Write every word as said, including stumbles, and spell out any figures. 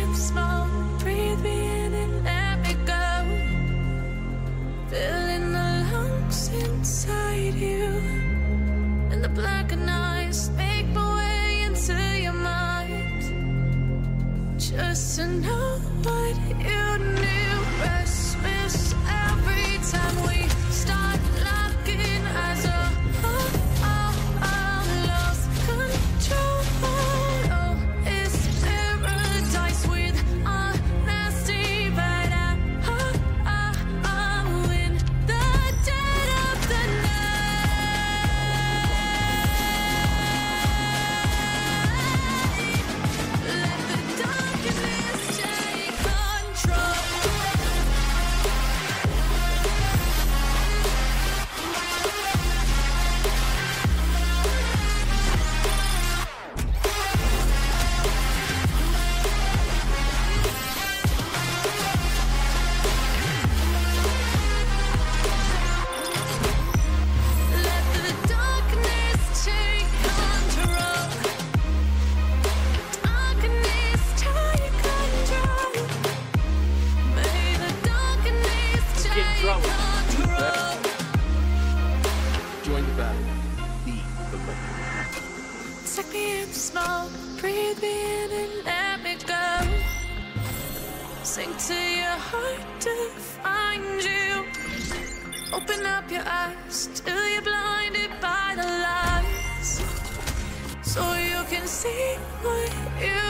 up smoke, breathe me in and let me go. Filling the lungs inside you, and the blackened eyes make my way into your mind. Just to know what you knew. Restless every time we start locking eyes. Oh, oh, oh, oh, lost control. Oh, it's paradise with honesty, but I, oh, oh, oh, in the dead of the night, let the darkness take control. Let the darkness take control. Darkness take control. May the darkness take control. Join the battle. Be the leader. Take me in the smoke, breathe me in and let me go. Sink to your heart to find you. Open up your eyes till you're blinded by the lies, so you can see what you